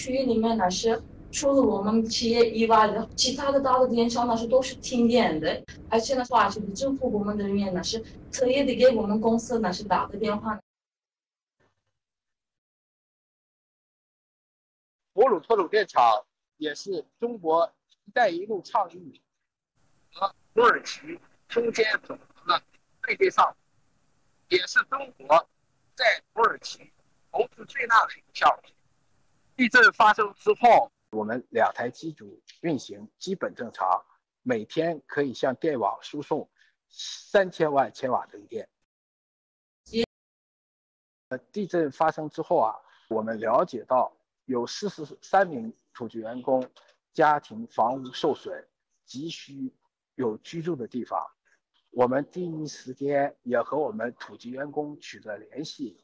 区域里面呢是除了我们企业以外的其他的大的电商呢是都是停电的，而且呢话就是政府部门的人员呢是特意的给我们公司呢是打的电话。 博鲁特鲁电厂也是中国“一带一路”倡议和土耳其中间走的对接上，也是中国在土耳其投资最大的一个项目。地震发生之后，我们2台机组运行基本正常，每天可以向电网输送3000万千瓦的电。地震发生之后啊，我们了解到有43名土籍员工家庭房屋受损，急需有居住的地方。我们第一时间也和我们土籍员工取得联系，